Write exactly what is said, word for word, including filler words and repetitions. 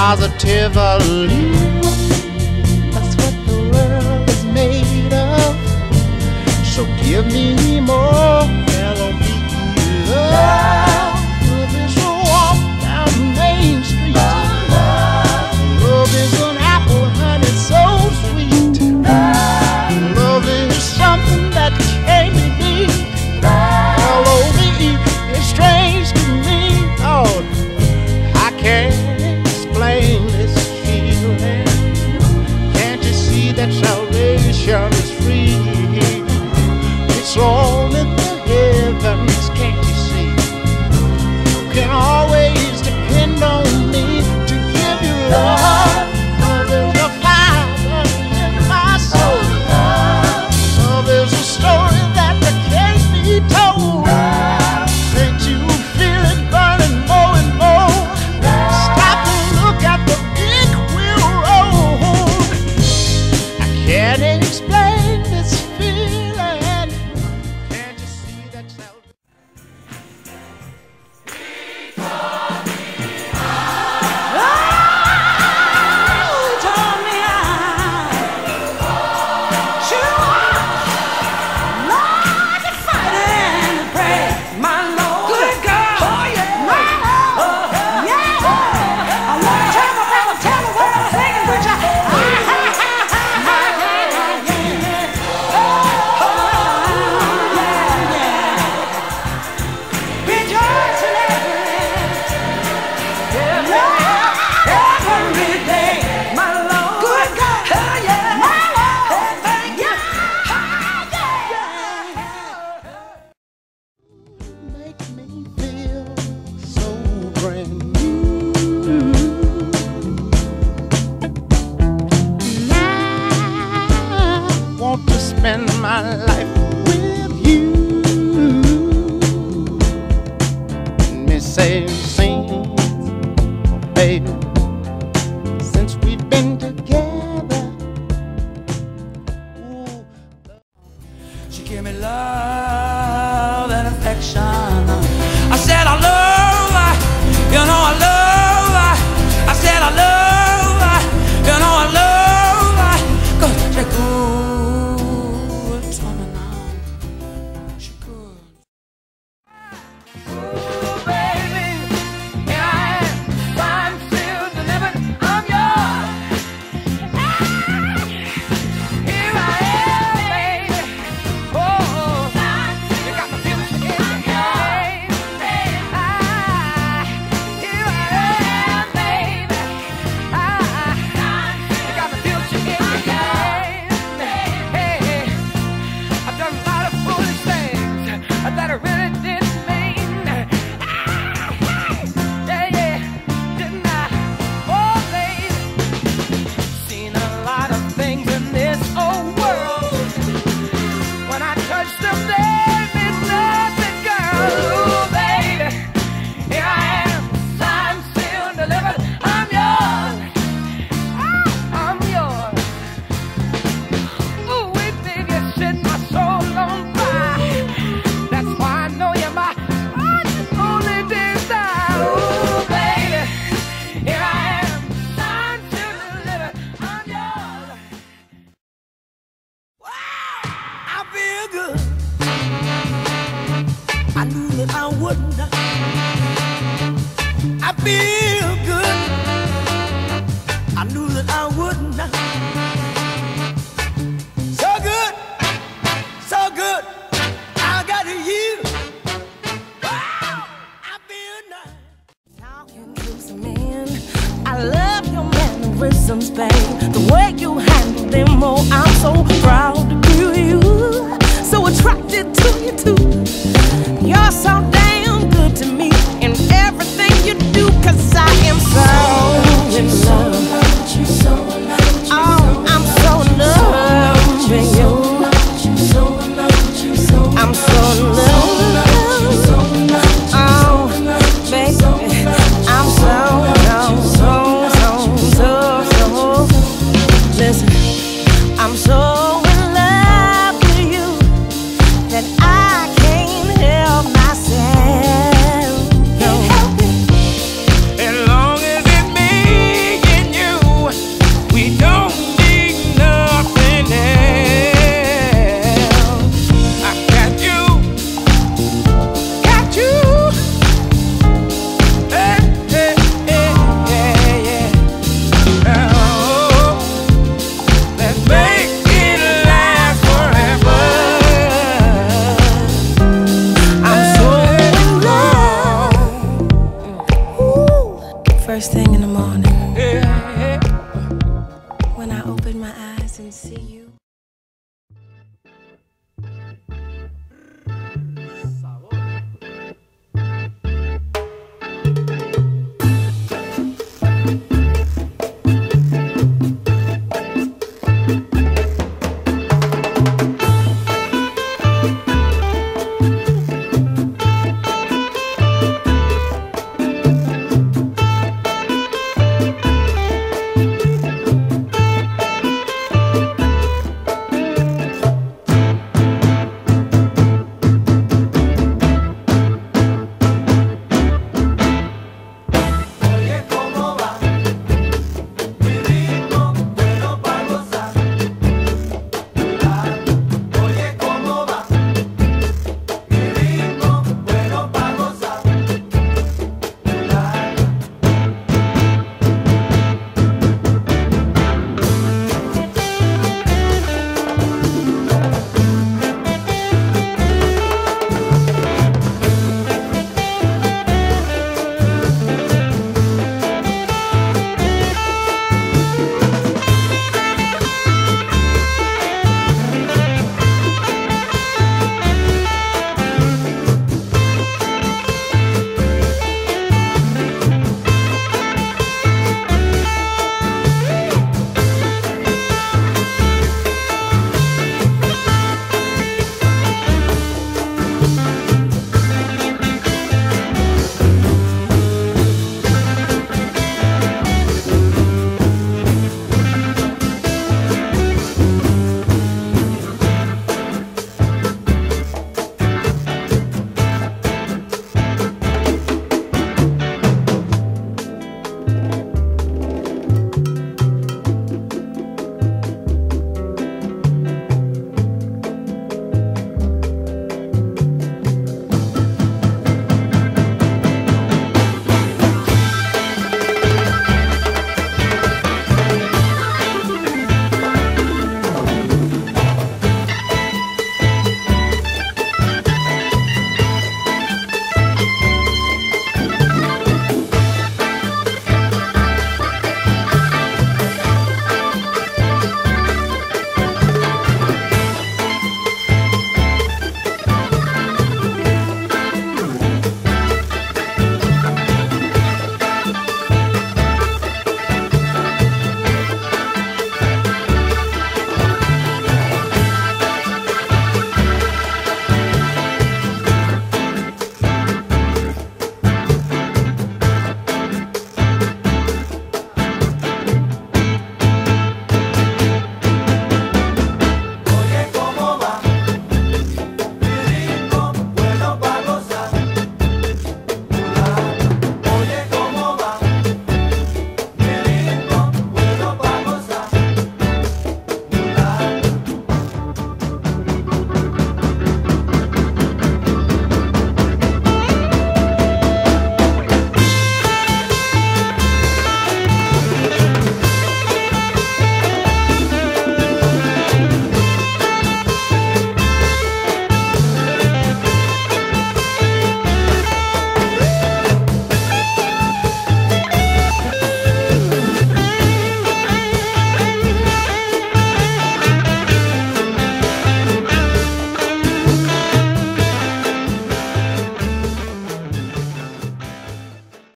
positively. That's what the world is made of. So give me more L O V E love. Love is a walk down Main Street. Love is an apple, honey, so sweet. Love is something that can't be beat. L O V E is strange to me. Oh, I can't explain this feeling. Can't you see that salvation is free? It's all in the heavens, can't you see? You can always depend on me to give you love. Love is a fire in my soul. Love is a story that can't be told. Can't you feel it burning more and more? Stop and look at the big wheel road. I can't explain this feeling. Can't you see that salvation? Spend my life with you. Me say, sing, baby, since we've been together. Ooh. She gave me love and affection. I said I love her, you know I love her. I said I love her, you know I love her. 'Cause she cool. I knew that I wouldn't. I feel good. I knew that I wouldn't. So good, so good. I got you. Wow, I feel nice. Talking to some men. I love your mannerisms, babe. The way you handle them, oh, I'm so proud to be you. So attracted to you too. You're so damn good to me in everything you do, 'cause I am so in love. Oh, I'm so in love with you. I'm so in love. Oh, baby, I'm so, so, so, so, so, so. Listen, I'm so in love with you that I can't help myself. first thing in the morning.